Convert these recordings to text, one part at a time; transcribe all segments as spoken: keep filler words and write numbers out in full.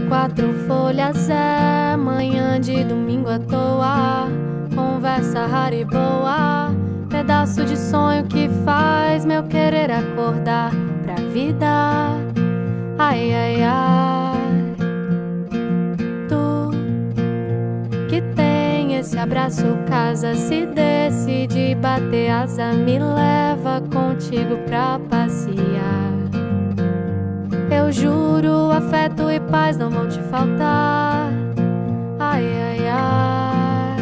quatro folhas é manhã de domingo à toa, conversa rara e boa, pedaço de sonho que faz meu querer acordar pra vida. Ai, ai, ai, tu que tem esse abraço, casa, se decide bater asa, me leva contigo pra passear. Eu juro, afeto e paz não vão te faltar. Ai, ai, ai.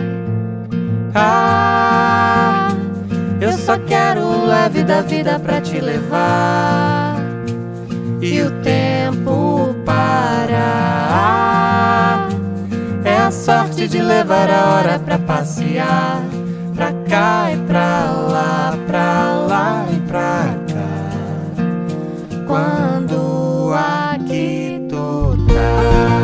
Ah, eu só quero leve da vida pra te levar e o tempo parar. É a sorte de levar a hora pra passear, pra cá e pra lá, pra lá e pra cá. Quando aqui tu tá.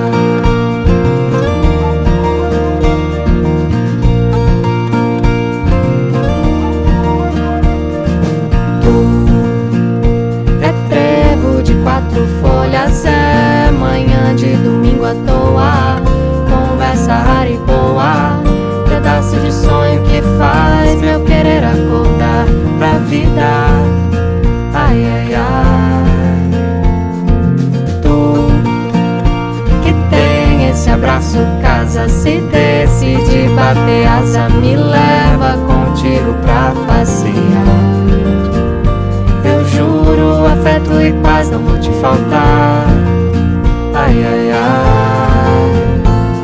Quatro folhas é manhã de domingo à toa, conversa rara e boa, pedaço de sonho que faz meu querer acordar pra vida. Ai, ai, ai, tu que tem esse abraço, casa, se decide bater asa, me leva contigo pra passear. Eu juro, afeto e paz não vão te faltar. Ai, ai, ai.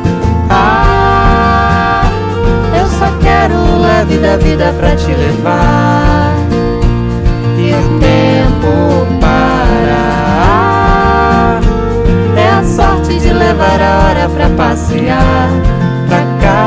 Ah, eu só quero leve da vida pra te levar e o tempo parar. É a sorte de levar a hora pra passear, pra cá